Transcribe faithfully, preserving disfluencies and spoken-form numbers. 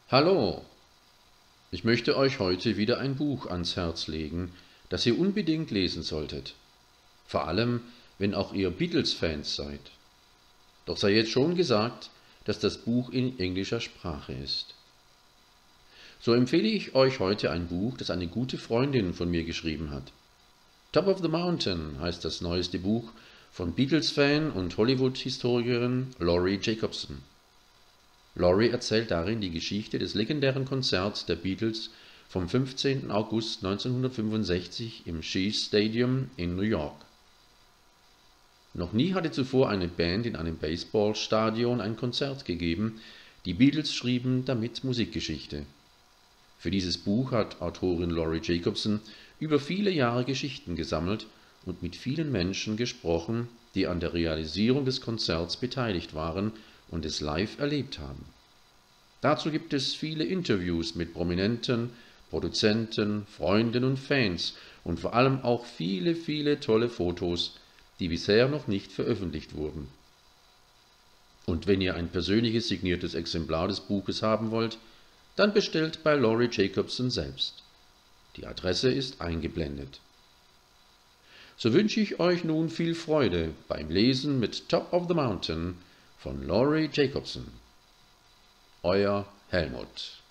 Hallo, ich möchte euch heute wieder ein Buch ans Herz legen, das ihr unbedingt lesen solltet. Vor allem, wenn auch ihr Beatles-Fans seid. Doch sei jetzt schon gesagt, dass das Buch in englischer Sprache ist. So empfehle ich euch heute ein Buch, das eine gute Freundin von mir geschrieben hat. Top of the Mountain heißt das neueste Buch von Beatles-Fan und Hollywood-Historikerin Laurie Jacobson. Laurie erzählt darin die Geschichte des legendären Konzerts der Beatles vom fünfzehnten August neunzehnhundertfünfundsechzig im Shea Stadium in New York. Noch nie hatte zuvor eine Band in einem Baseballstadion ein Konzert gegeben, die Beatles schrieben damit Musikgeschichte. Für dieses Buch hat Autorin Laurie Jacobson über viele Jahre Geschichten gesammelt und mit vielen Menschen gesprochen, die an der Realisierung des Konzerts beteiligt waren und es live erlebt haben. Dazu gibt es viele Interviews mit Prominenten, Produzenten, Freunden und Fans und vor allem auch viele, viele tolle Fotos, die bisher noch nicht veröffentlicht wurden. Und wenn ihr ein persönliches signiertes Exemplar des Buches haben wollt, dann bestellt bei Laurie Jacobson selbst. Die Adresse ist eingeblendet. So wünsche ich euch nun viel Freude beim Lesen mit Top of the Mountain von Laurie Jacobson. Euer Helmut.